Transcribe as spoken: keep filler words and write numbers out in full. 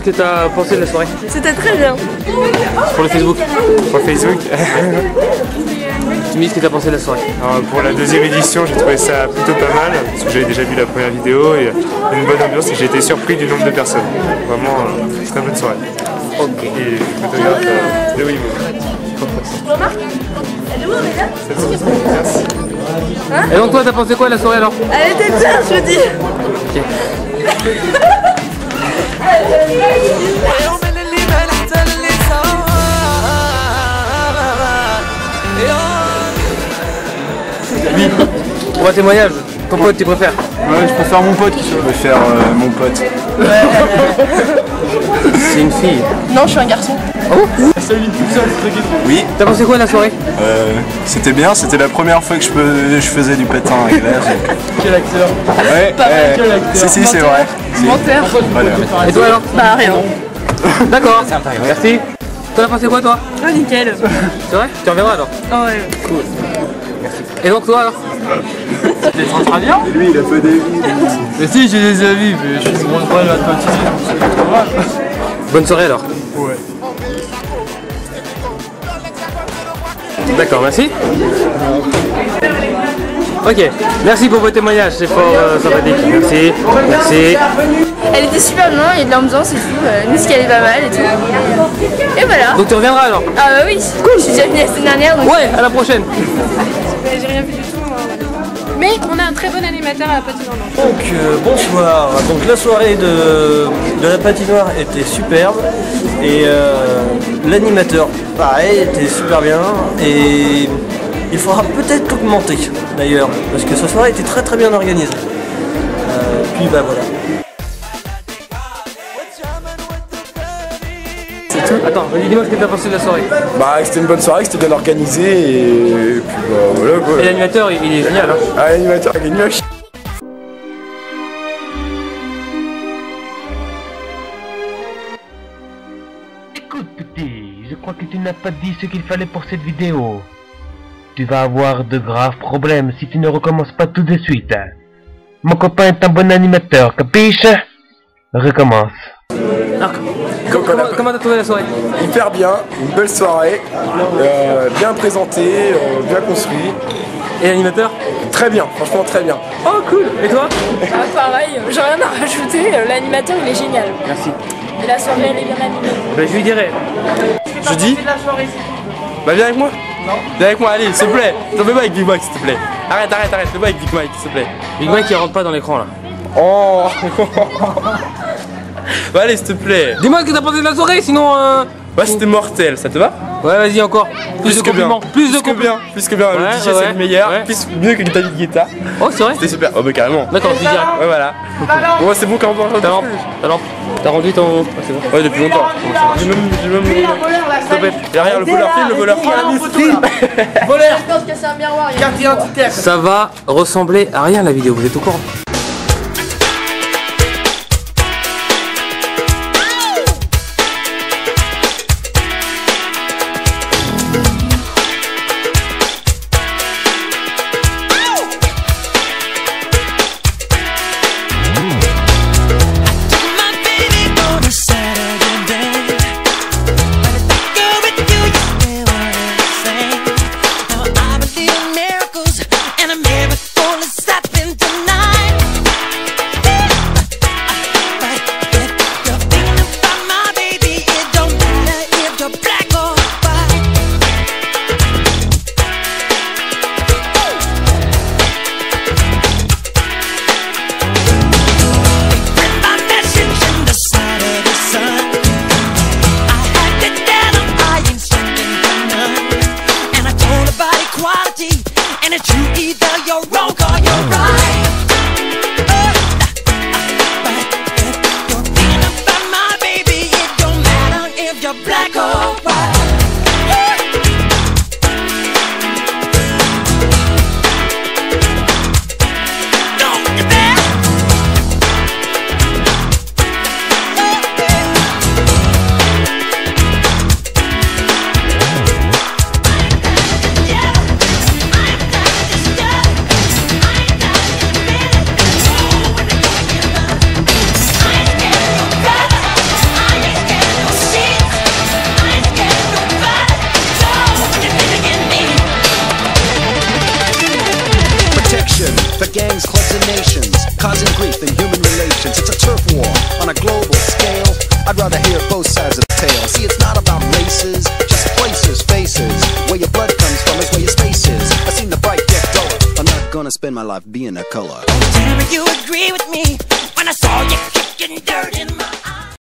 que tu as pensé de la soirée? C'était très bien. Pour le Facebook? Pour Facebook. Tu me dis ce que tu as pensé de la soirée? Alors, pour la deuxième édition, j'ai trouvé ça plutôt pas mal, parce que j'avais déjà vu la première vidéo et une bonne ambiance et j'ai été surpris du nombre de personnes. Vraiment, euh, très bonne soirée. Ok. Et photographe euh, de Wimo. Merci. Et donc toi, t'as pensé quoi de la soirée alors? Elle était bien, je veux dire. Ok. Oui. Pour un témoignage, ton pote tu préfères? Ouais, je préfère mon pote qui se préfère euh, mon pote. C'est une fille. Non, je suis un garçon. Oh. Oui. T'as pensé quoi de la soirée? Euh, c'était bien, c'était la première fois que je, peux, je faisais du patin à glace. Quel acteur? Ouais, euh, Quel acteur? si si c'est vrai. Si. Menteur. Voilà. Et toi alors? Bah rien. D'accord. Merci. Toi t'as pensé quoi toi? Oh nickel. C'est vrai? Tu reviendras alors? Oh ouais. Cool. Merci. Et donc toi alors? C'était très bien. Et lui il a pas d'avis. Mais si, j'ai des avis, mais je suis une grande balle à toi. Bonne soirée alors. Ouais. D'accord, merci. Ok, merci pour vos témoignages, c'est fort euh, sympathique. Merci, merci. Elle était super bien, il y a de l'ambiance et tout. Euh, la musique elle est pas mal et tout. Et voilà. Donc tu reviendras alors? Ah bah oui, cool. Je suis déjà venue la semaine dernière donc. Ouais, à la prochaine. J'ai rien vu du tout. Moi. Mais on a un très bon animateur à la patinoire. Donc euh, bonsoir, donc la soirée de, de la patinoire était superbe et euh, l'animateur pareil était super bien et il faudra peut-être augmenter d'ailleurs parce que sa soirée était très très bien organisée. Euh, puis bah voilà. Attends, dis-moi ce que t'as pensé de la soirée. Bah c'était une bonne soirée, c'était bien organisé et puis bah voilà quoi. Et l'animateur il, il est génial hein. Ah l'animateur il est nul. Écoute petit, je crois que tu n'as pas dit ce qu'il fallait pour cette vidéo. Tu vas avoir de graves problèmes si tu ne recommences pas tout de suite. Mon copain est un bon animateur, capiche? Recommence. Alors, comment comment t'as trouvé la soirée? Hyper bien, une belle soirée, euh, bien présentée, euh, bien construit. Et l'animateur? Très bien, franchement très bien. Oh cool. Et toi? Ah, pareil, j'ai rien à rajouter. L'animateur il est génial. Merci. Et la soirée elle est bien animée. Bah, je lui dirai. Je dis Bah viens avec moi. Non. Viens avec moi, allez, s'il te plaît. T'en fais pas avec Big Mike, s'il te plaît. Arrête, arrête, arrête, fais pas avec Big Mike, s'il te plaît. Big Mike il rentre pas dans l'écran là. Oh. Bah allez, s'il te plaît. Dis-moi ce que t'as pensé de la soirée sinon euh... Ouais, c'était mortel, ça te va? Ouais, vas-y encore. Plus, de que bien. compliments. Plus de Plus que bien. compliments. Plus que bien. Le Ouais, D J ouais, c'est le meilleur. ouais. Plus mieux que David Guetta. Oh, c'est vrai? C'était super. Oh bah carrément. D'accord, je lui dirai. Ouais voilà. Bon c'est bon quand on va Ta lampe, ta lampe. T'as rendu ton... Ah, c'est bon. Ouais depuis longtemps. J'ai même... J'ai même... Derrière le voleur film, le voleur film. Voleur. Je pense que c'est un miroir. Ça va ressembler à rien la vidéo, vous êtes au courant? And it's you, either you're wrong or you're right. Uh, but if you're thinking about my baby, it don't matter if you're black or white. I rather hear both sides of the tale. See, it's not about races, just places, faces. Where your blood comes from is where your space is. I seen the bright get duller. I'm not gonna spend my life being a color. Tell me you agree with me when I saw you kicking dirt in my